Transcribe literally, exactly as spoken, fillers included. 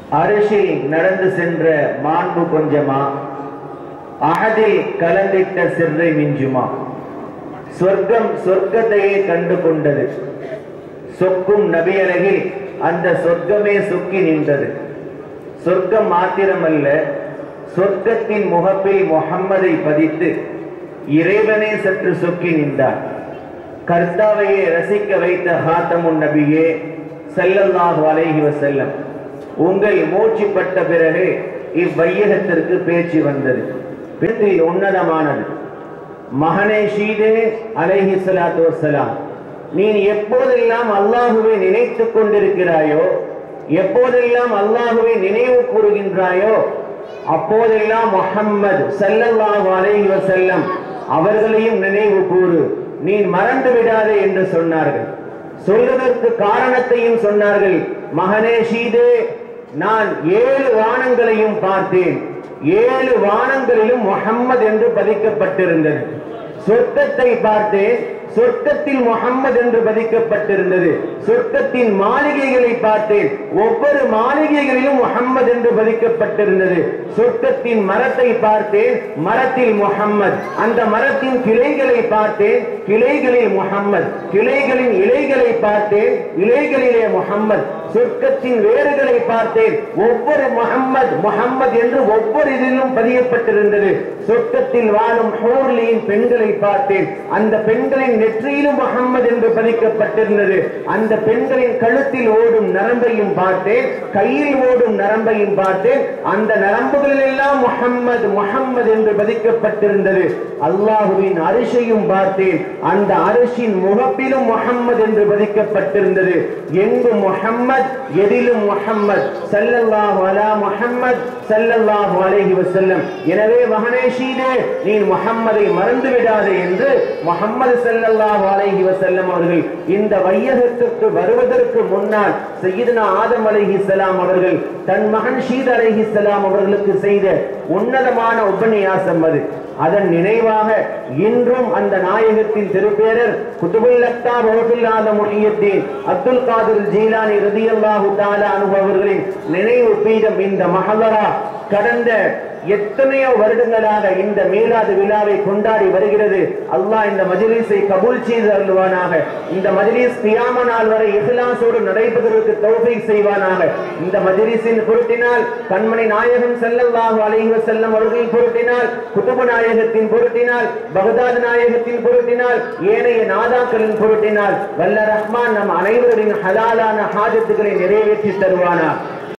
அரிசில் நடந்து சென்ற மாண்பு கொஞ்சமா, அகதில் கலந்திட்ட சிறை மிஞ்சுமா? சொர்க்கம் சொர்க்கத்தையே கண்டு கொண்டது, சொக்கும் நபியழகில் அந்த சொர்க்கமே சொக்கி நின்றது. சொர்க்கம் மாத்திரமல்ல, சொர்க்கத்தின் முகப்பில் முஹம்மதை பதித்து இறைவனே சற்று சொக்கி நின்றார். கர்த்தாவையே ரசிக்க வைத்த ஹாத்தமுன் நபியே ஸல்லல்லாஹு அலைஹி வஸல்லம், உங்கள் மூச்சுப்பட்ட பிறகு இவ்வையகத்திற்கு பேச்சு வந்தது. பேச்சில் உன்னதமானது. மகனே ஷீதே அலைஹி ஸலாத்து வஸ்ஸலாம், நீ எப்போதெல்லாம் அல்லாஹுவை நினைத்துக் கொண்டிருக்கிறாயோ, எப்போதெல்லாம் அல்லாஹுவை நினைவு கூறுகின்றாயோ, அப்போதெல்லாம் முஹம்மது ஸல்லல்லாஹு அலைஹி வஸல்லம் அவர்களையும் நினைவு கூறு, நீ மறந்து விடாதே என்று சொன்னார்கள். சொல்வதற்கு காரணத்தையும் சொன்னார்கள். மகனே ஷீதே, நான் ஏழு வானங்களையும் பார்த்தேன், ஏழு வானங்களிலும் முஹம்மது என்று பதிக்கப்பட்டிருந்தது. சொர்க்கத்தை பார்த்தேன், சொர்க்கத்தில் முஹம்மது என்று பதிக்கப்பட்டிருந்தது. சொர்க்கத்தின் மாளிகைகளை பார்த்தேன், ஒவ்வொரு மாளிகைகளிலும் முஹம்மது என்று பதிக்கப்பட்டிருந்தது. சொர்க்கத்தின் மரத்தை பார்த்தேன், மரத்தில் முஹம்மது. அந்த மரத்தின் கிளைகளை பார்த்தேன், கிளைகளில் முஹம்மது. கிளைகளின் இலைகளை பார்த்தேன், இலைகளிலே முஹம்மது. சொர்க்கத்தின் வேறுகளை பார்த்தேன், ஒவ்வொரு முஹம்மது முஹம்மது என்று ஒவ்வொரு இதிலும் பதியப்பட்டிருந்தது. சொர்க்கத்தில் வாழும் ஹூர்லியின் பெண்களை பார்த்தேன், அந்த பெண்களின் நெற்றியிலும் முஹம்மது என்று பதிக்கப்பட்டிருந்தது. அந்த பெண்களின் கழுத்தில் ஓடும் நரம்பையும் பார்த்தேன், கையில் ஓடும் நரம்பையும் பார்த்தேன். அந்த நரம்புகளில் எல்லாம் முஹம்மது முஹம்மது என்று பதிக்கப்பட்டிருந்தது. அல்லாஹுவின் அரிசையும் பார்த்தேன், அந்த அரிசின் முகப்பிலும் முஹம்மது என்று பதிக்கப்பட்டிருந்தது. எங்கும் முஹம்மது, எதிலும் முஹம்மது ஸல்லல்லாஹு அலா முஹம்மது ஸல்லல்லாஹு அலைஹி வஸல்லம். எனவே மகனே ஷீதே, நீ முஹம்மதை மறந்து விடாதே என்று முஹம்மது ஸல்லல்லாஹு அலைஹி வஸல்லம் அவர்கள் இந்த வையகத்திற்கு வருவதற்கு முன்னால் சய்யிதுனா ஆதம் அலைஹிஸ்ஸலாம் அவர்கள் தன் மகன் ஷீத் அலைஹிஸ்ஸலாம் அவர்களுக்கு செய்த உன்னதமான உபன்யாசம் அது. அதன் நினைவாக இன்றும் அந்த நாயகத்தின் திருப்பேரர் குதுபுல் அக்தாப் வஃபில் ஆதம் முஹியுத்தீன் அப்துல் காதிர் ஜீலானி ரலியல்லாஹு தஆலா அன்ஹு அவர்களின் நினைவு பீடம் இந்த மஹல்லரா கடந்த எத்தனையோ வருடங்களாக இந்த மீலாது விழாவை கொண்டாடி வருகிறது. அல்லாஹ் இந்த மஜ்லிஸை கபூல் செய்து அருள்வானாக. இந்த மஜ்லிஸ் கியாம நாள் வரை இஹ்லாஸோடு நடைபெறுவதற்கு தௌஃபீக் செய்வானாக. இந்த மஜ்லிஸின் பொருட்டினால், கண்மணி நாயகம் ஸல்லல்லாஹு அலைஹி வஸல்லம் அவர்களின் பொருட்டினால், குதுபு நாயகத்தின் பொருட்டினால், பகதாத் நாயகத்தின் பொருட்டினால், ஏனைய நாதாக்களின் பொருட்டினால் வல்ல ரஹ்மான் நம் அனைவரின் ஹலாலான ஹாஜத்துக்களை நிறைவேற்றி தருவானாக.